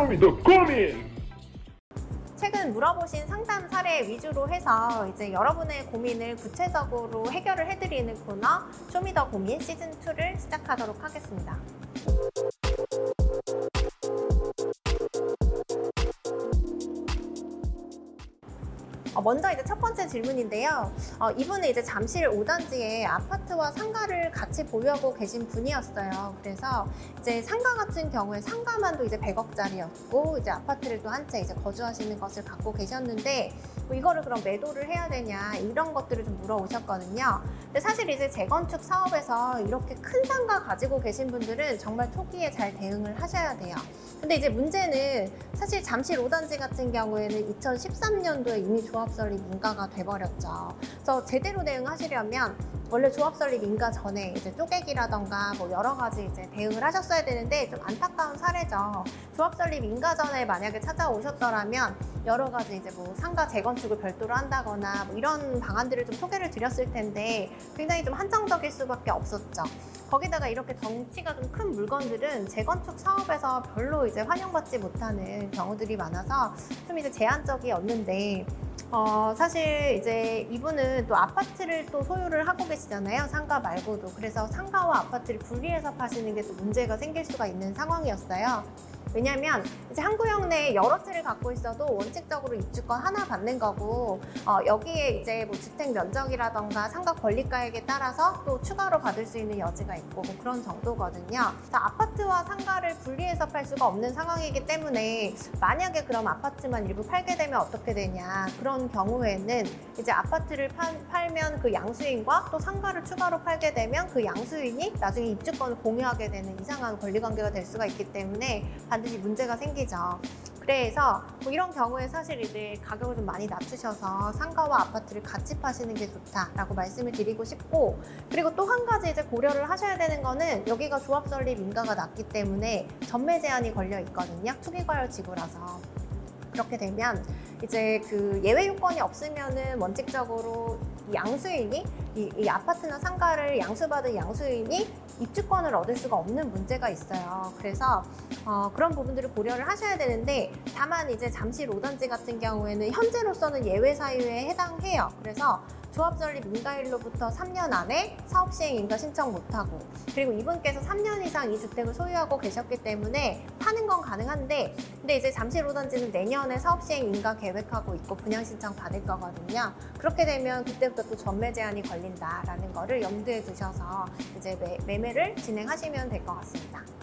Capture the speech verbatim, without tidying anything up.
쇼미더 고민! 최근 물어보신 상담 사례 위주로 해서 이제 여러분의 고민을 구체적으로 해결을 해드리는 코너 쇼미더 고민 시즌이를 시작하도록 하겠습니다. 먼저 이제 첫 번째 질문인데요. 어, 이분은 이제 잠실 오 단지에 아파트와 상가를 같이 보유하고 계신 분이었어요. 그래서 이제 상가 같은 경우에 상가만도 이제 백억짜리였고 이제 아파트를 또 한 채 이제 거주하시는 것을 갖고 계셨는데 뭐 이거를 그럼 매도를 해야 되냐 이런 것들을 좀 물어오셨거든요. 근데 사실 이제 재건축 사업에서 이렇게 큰 상가 가지고 계신 분들은 정말 초기에 잘 대응을 하셔야 돼요. 근데 이제 문제는 사실 잠실 오 단지 같은 경우에는 이천십삼 년도에 이미 조합 설립 인가가 돼버렸죠. 그래서 제대로 대응하시려면 원래 조합 설립 인가 전에 이제 쪼개기라던가 뭐 여러 가지 이제 대응을 하셨어야 되는데 좀 안타까운 사례죠. 조합 설립 인가 전에 만약에 찾아오셨더라면 여러 가지 이제 뭐 상가 재건축을 별도로 한다거나 뭐 이런 방안들을 좀 소개를 드렸을 텐데 굉장히 좀 한정적일 수밖에 없었죠. 거기다가 이렇게 덩치가 좀 큰 물건들은 재건축 사업에서 별로 이제 환영받지 못하는 경우들이 많아서 좀 이제 제한적이었는데 어, 사실 이제 이분은 또 아파트를 또 소유를 하고 계시잖아요. 상가 말고도. 그래서 상가와 아파트를 분리해서 파시는 게 또 문제가 생길 수가 있는 상황이었어요. 왜냐면 이제 한 구역 내에 여러 채를 갖고 있어도 원칙적으로 입주권 하나 받는 거고 어, 여기에 이제 뭐 주택 면적이라던가 상가 권리가액에 따라서 또 추가로 받을 수 있는 여지가 있고 뭐 그런 정도거든요. 아파트와 상가를 분리해서 팔 수가 없는 상황이기 때문에 만약에 그럼 아파트만 일부 팔게 되면 어떻게 되냐 그런 경우에는 이제 아파트를 팔, 팔면 그 양수인과 또 상가를 추가로 팔게 되면 그 양수인이 나중에 입주권을 공유하게 되는 이상한 권리관계가 될 수가 있기 때문에 반드시 문제가 생기죠. 그래서 뭐 이런 경우에 사실 이제 가격을 좀 많이 낮추셔서 상가와 아파트를 같이 파시는 게 좋다라고 말씀을 드리고 싶고, 그리고 또 한 가지 이제 고려를 하셔야 되는 거는 여기가 조합 설립 인가가 낮기 때문에 전매 제한이 걸려 있거든요. 투기과열 지구라서. 그렇게 되면 이제 그 예외 요건이 없으면은 원칙적으로 이 양수인이 이, 이 아파트나 상가를 양수받은 양수인이 입주권을 얻을 수가 없는 문제가 있어요. 그래서 어, 그런 부분들을 고려를 하셔야 되는데, 다만 이제 잠실 오 단지 같은 경우에는 현재로서는 예외 사유에 해당해요. 그래서 조합 설립 인가일로부터 삼 년 안에 사업 시행 인가 신청 못하고, 그리고 이분께서 삼 년 이상 이 주택을 소유하고 계셨기 때문에 파는 건 가능한데, 근데 이제 잠실 오 단지는 내년에 사업 시행 인가 계획하고 있고 분양 신청 받을 거거든요. 그렇게 되면 그때부터 또 전매 제한이 걸린다라는 거를 염두에 두셔서 이제 매, 매매를 진행하시면 될 것 같습니다.